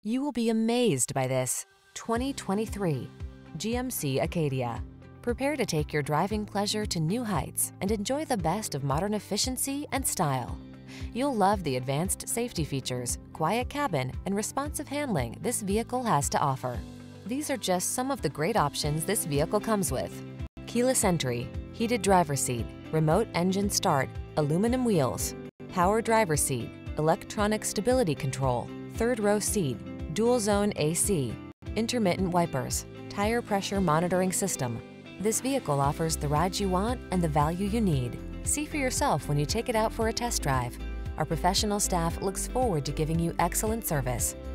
You will be amazed by this 2023 GMC Acadia. Prepare to take your driving pleasure to new heights and enjoy the best of modern efficiency and style. You'll love the advanced safety features, quiet cabin, and responsive handling this vehicle has to offer. These are just some of the great options this vehicle comes with: keyless entry, heated driver's seat, remote engine start, aluminum wheels, power driver's seat, electronic stability control, third row seat, dual zone AC, intermittent wipers, tire pressure monitoring system. This vehicle offers the ride you want and the value you need. See for yourself when you take it out for a test drive. Our professional staff looks forward to giving you excellent service.